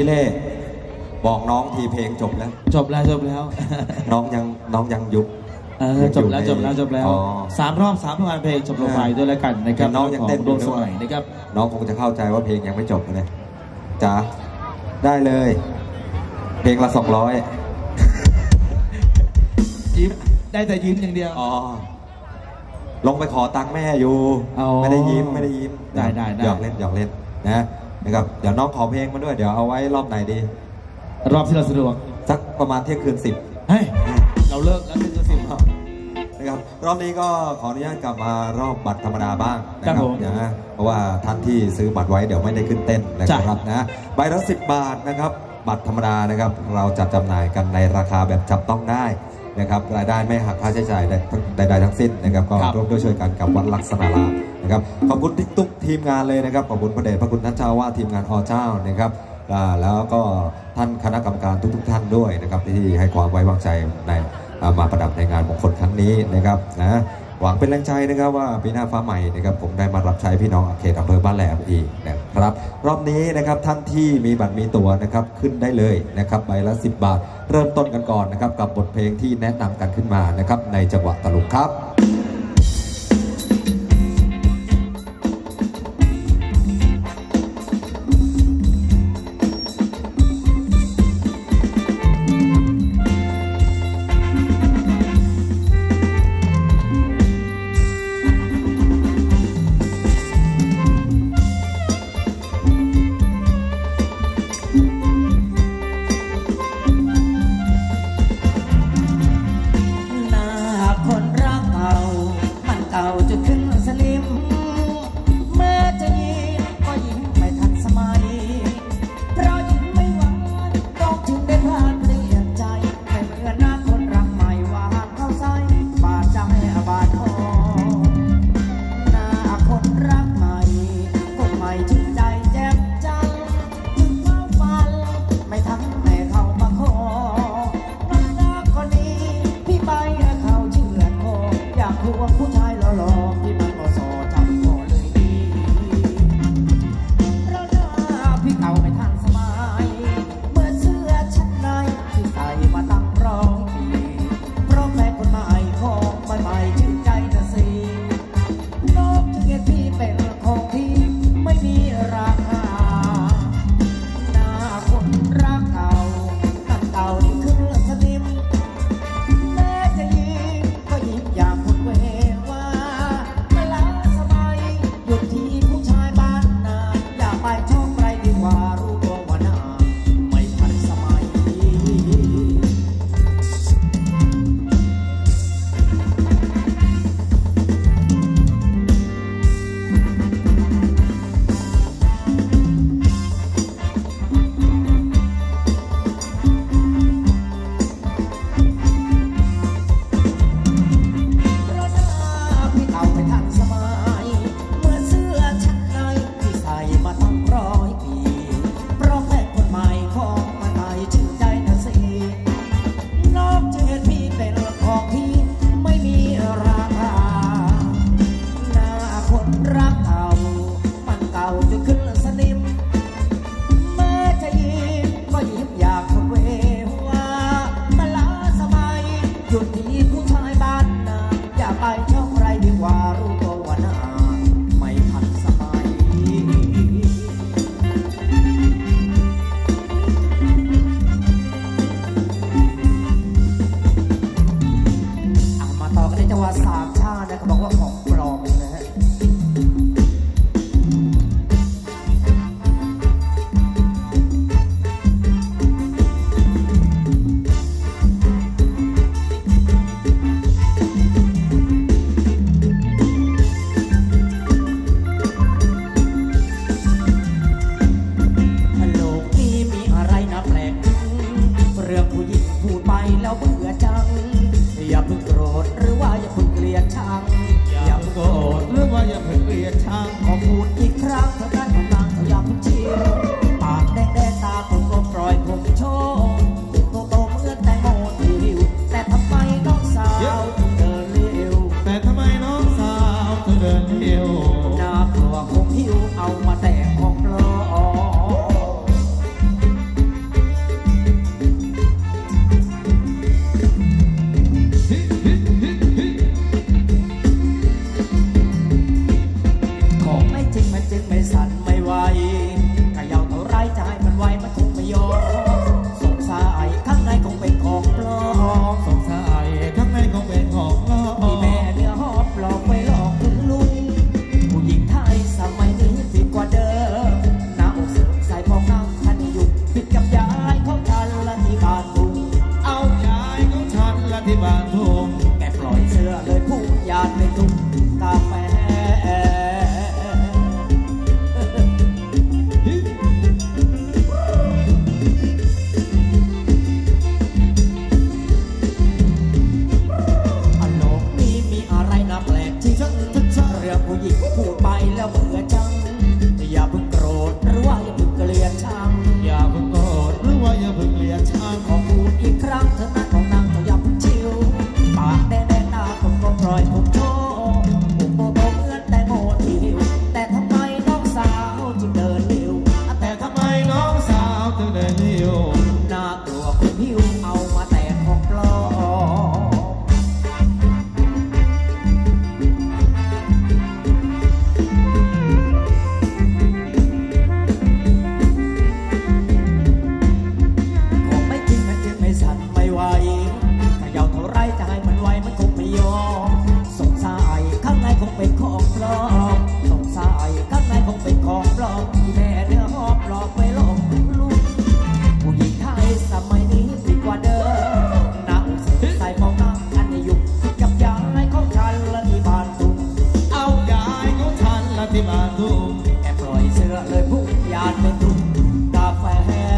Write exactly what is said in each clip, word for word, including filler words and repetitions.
พี่เล่บอกน้องทีเพลงจบแล้วจบแล้วจบแล้วน้องยังน้องยังยุบจบแล้วจบแล้วจบแล้วสามรอบสามผลงานเพลงจบลงไปด้วยแล้วกันนะครับน้องยังเต้นดวงสมัยนะครับน้องคงจะเข้าใจว่าเพลงยังไม่จบเลยจ๋าได้เลยเพลงละสองร้อยยิ้มได้แต่ยิ้มอย่างเดียวอ๋อลงไปขอตังค์แม่อยู่ไม่ได้ยิ้มไม่ได้ยิ้มได้ได้หยอกเล่นหยอกเล่นนะนะครับเดี๋ยวน้องขอเพลงมาด้วยเดี๋ยวเอาไว้รอบไหนดีรอบที่เราสะดวกสักประมาณเที่ยงคืนสิบเฮ้ยเราเลิกแล้วเที่ยงคืนสิบนะครับรอบนี้ก็ขออนุญาตกลับมารอบบัตรธรรมดาบ้างนะครับนะเพราะว่าท่านที่ซื้อบัตรไว้เดี๋ยวไม่ได้ขึ้นเต้นนะครับนะใบละสิบบาทนะครับบัตรธรรมดานะครับเราจัดจำหน่ายกันในราคาแบบจับต้องได้นะครับรายได้ไม่หักค่าใช้จ่ายใดๆทั้งสิ้นนะครับก็ร่วมด้วยช่วยกันกับวัดลักษณะรามนะครับขอบคุณทุกทีมงานเลยนะครับขอบคุณพระเดชพระคุณท่านเจ้าว่าทีมงานอเจ้านะครับแล้วก็ท่านคณะกรรมการทุกๆท่านด้วยนะครับที่ให้ความไว้วางใจในมาประดับในงานมงคลครั้งนี้นะครับนะหวังเป็นแรงใจนะครับว่าปีหน้าฟ้าใหม่นะครับผมได้มารับใช้พี่น้องเขตอำเภอบ้านแหลมอีกนะครับรอบนี้นะครับท่านที่มีบัตรมีตั๋วนะครับขึ้นได้เลยนะครับใบละสิบบาทเริ่มต้นกันก่อนนะครับกับบทเพลงที่แนะนำกันขึ้นมานะครับในจังหวะตลกครับที่บ้านทุ่งแกปล่อยเสื้อเลยผู้ยานไปทุ่งกาแฟผู้หญิงพูดไปแล้วเบื่อจังอย่าเพิ่งโกรธหรือว่าอย่าเพิ่งเกลียดชังอย่าเพิ่งโกรธหรือว่าอย่าเพิ่งเกลียดชังขอพูดอีกครั้งเธอนั้นของนางต้องอย่าเพิ่งชิวปากแดงๆหน้าตรงก็ปล่อยผมโชว์ผมโตโตเหมือนแตงโมที่หิวแต่ทำไมน้องสาวจึงเดินเร็วแต่ทำไมน้องสาวจึงเดินเร็วน่ากลัวคนหิวเอามาแต่ของปลอมเป็นของปลอมสงสัยข้างในคงเป็นของปลอมที่แม่เนื้อหอบหลอกไปหลอกลูกผู้หญิงไทยสมัยนี้ดีกว่าเดิมน่าอุตส่าห์ใส่มองหน้ากันในยุคกับยายของฉันและที่บ้านทุ่งเอายายของฉันและที่บ้านทุ่งแอบปล่อยเสื้อเลยผู้ยานเป็นทุ่งกาแฟ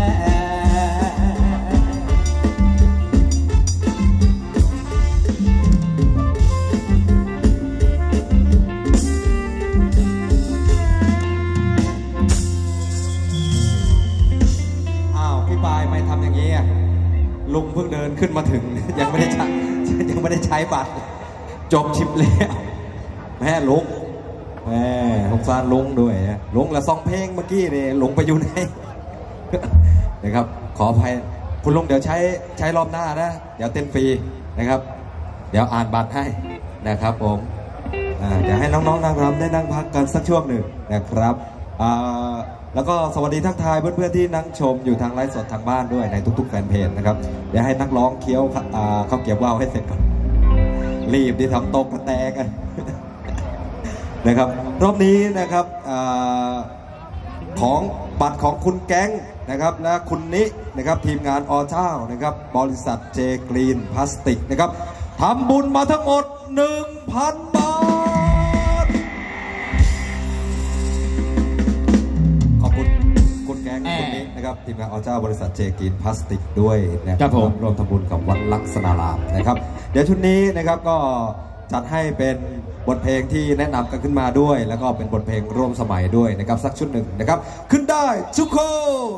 ลุงเพิ่งเดินขึ้นมาถึงยังไม่ได้ใช้ยังไม่ได้ใช้บัตรจบชิปแล้วแม่ลุงแม่สงสารลุงด้วยลุงละสองเพลงเมื่อกี้นี่ลุงไปอยู่ไหนนะครับขออภัยคุณลุงเดี๋ยวใช้ใช้รอบหน้านะเดี๋ยวเต้นฟรีนะครับเดี๋ยวอ่านบัตรให้นะครับผมเดี๋ยวให้น้องๆนางรำได้นั่งพักกันสักช่วงหนึ่งนะครับแล้วก็สวัสดีทักทายเพื่อนๆที่นั่งชมอยู่ทางไลฟ์สดทางบ้านด้วยในทุกๆแฟนเพจนะครับเดี๋ยวให้นักร้องเคี้ยวข้าวเกี๊ยวว่าวให้เสร็จก่อนรีบที่ทำตกกระแตกันนะครับรอบนี้นะครับอของบัตรของคุณแก๊งนะครับและคุณนินะครับทีมงานอเจ้านะครับบริษัทเจกรีนพลาสติกนะครับทำบุญมาทั้งหมด หนึ่งพัน บาทขอบคุณคุณแก๊งคุณนินะครับทีมงานอเจ้าบริษัทเจกรีนพลาสติกด้วยนะครับร่วมทำบุญกับวัดลักษณารามนะครับเดี๋ยวชุดนี้นะครับก็จัดให้เป็นบทเพลงที่แนะนำกันขึ้นมาด้วยแล้วก็เป็นบทเพลงร่วมสมัยด้วยนะครับสักชุดหนึ่งนะครับขึ้นได้ทุกคน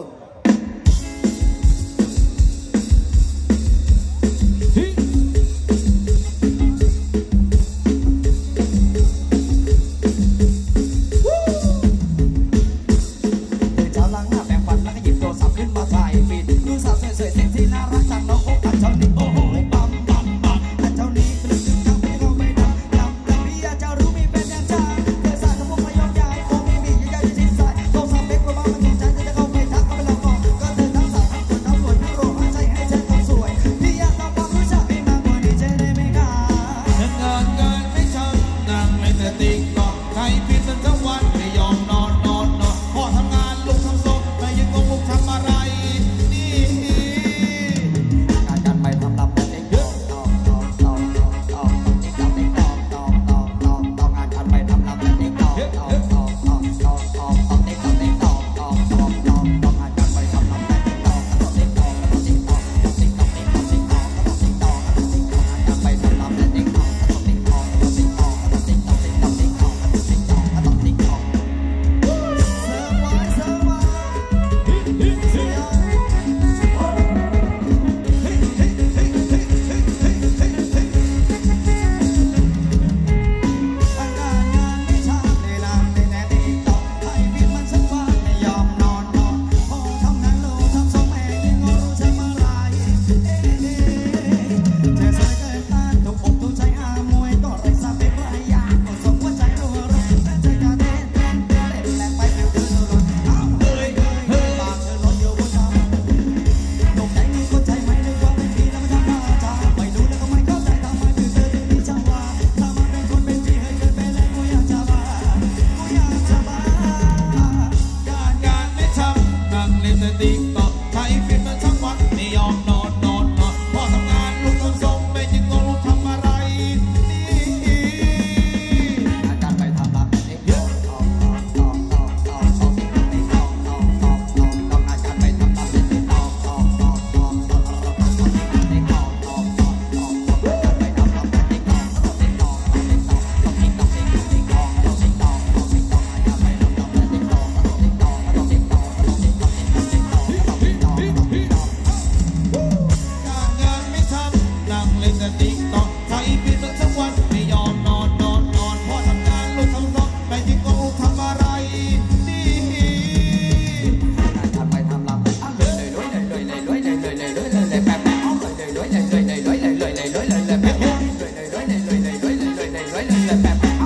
เแต่ติ๊กตอกใช้ปีสักสักวันไม่ยอมนอนนอนนอนพอทำงานลูกทำซอกไม่ที่ก็ทำอะไรดีทำไปทำลำเลยเลยเลยเลยเลยเลยเลยเลยเลยเลยเลยแบบแบบเลยเลยเลยเลยเลยเลยเลยเลยเลยเลยเลยแบบแบบเลยเลยเลยเลยเลยเลยเลยเลยเลยเลยแบบแบบ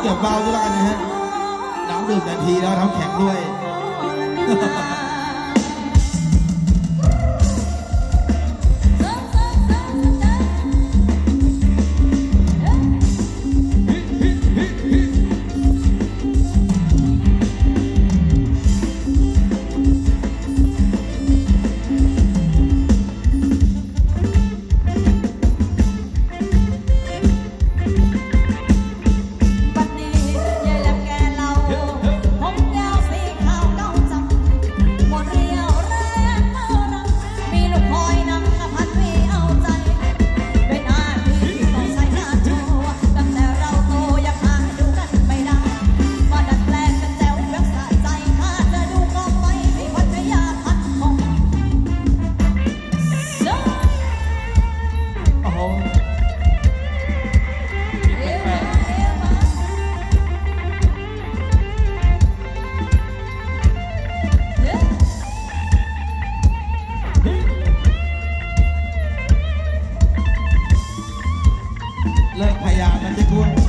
อย่าเบาด้วยกันนะฮะน้ำดื่มนาทีแล้วทำแข็งด้วยเลิกพยายามมันจะกวน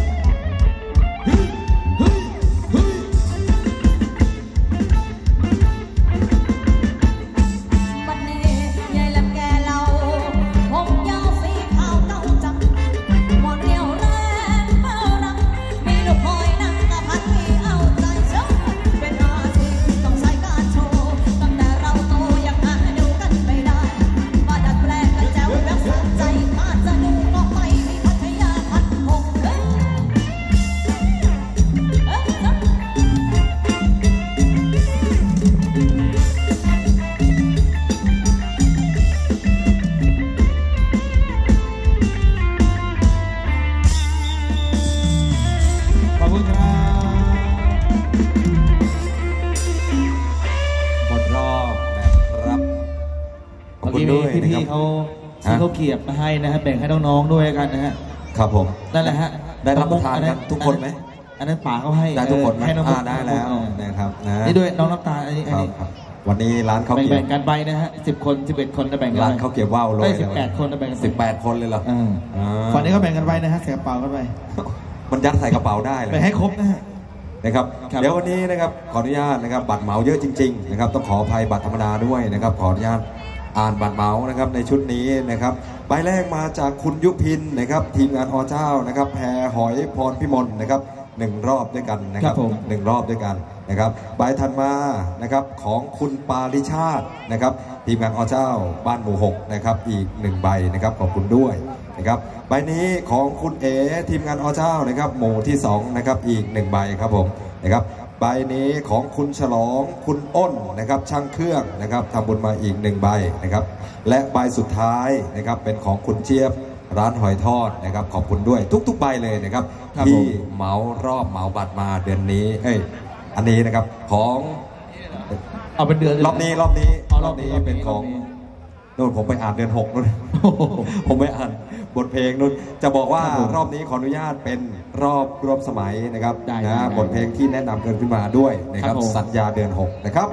พี่พี่เขาซื้อข้าวเกรี๊ยวมาให้นะฮะแบ่งให้น้องๆด้วยกันนะฮะครับผมนั่นแหละฮะได้รับประทานกันทุกคนไหมอันนั้นป๋าเขาให้ได้ทุกคนให้น้องๆได้แล้วนะครับนะนี่ด้วยน้องน้ำตาลอันนี้วันนี้ร้านข้าวเกรี๊ยวแบ่งกันไปนะฮะสิบคนสิบเอ็ดคนจะแบ่งกันร้านข้าวเกรี๊ยวว่าวเลยสิบแปดคนจะแบ่งกันสิบแปดคนเลยเหรอฝั่งนี้ก็แบ่งกันไปนะฮะใส่กระเป๋ากันไปมันยัดใส่กระเป๋าได้เลยไปให้ครบนะฮะนะครับเดี๋ยววันนี้นะครับขออนุญาตนะครับบัตรเหมาเยอะจริงๆนะครับต้องขออภัยบัตรธรรมดาด้วยนะครับขออนุญาตอ่านบัตรเหมานะครับในชุดนี้นะครับใบแรกมาจากคุณยุพินนะครับทีมงานอเจ้านะครับแพรหอยพรพิมลนะครับหนึ่งรอบด้วยกันนะครับหนึ่งรอบด้วยกันนะครับใบถัดมานะครับของคุณปาริชาตินะครับทีมงานอเจ้าบ้านหมู่หกนะครับอีกหนึ่งใบนะครับขอบคุณด้วยนะครับใบนี้ของคุณเอทีมงานอเจ้านะครับหมู่ที่สองนะครับอีกหนึ่งใบครับผมนะครับใบนี้ของคุณฉลองคุณอ้นนะครับช่างเครื่องนะครับทำบุญมาอีกหนึ่งใบนะครับและใบสุดท้ายนะครับเป็นของคุณเจี๊ยบร้านหอยทอดนะครับขอบคุณด้วยทุกๆใบเลยนะครับที่เหมารอบเหมาบัตรมาเดือนนี้เอ้ยอันนี้นะครับของเอาเป็นเดือนรอบนี้รอบนี้รอบนี้เป็นของนู่นผมไปอ่านเดือนหกนู่นผมไปอ่านบทเพลงนู่นจะบอกว่ารอบนี้ขออนุญาตเป็นรอบรวมสมัยนะครับนะบทเพลงที่แนะนำเกินขึ้นมาด้วยนะครับสัญญาเดือนหกนะครับ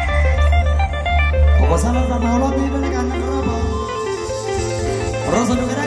ขอสำหรับเรารอบนี้ด้วยกันนะครับผมเราสนุกกัน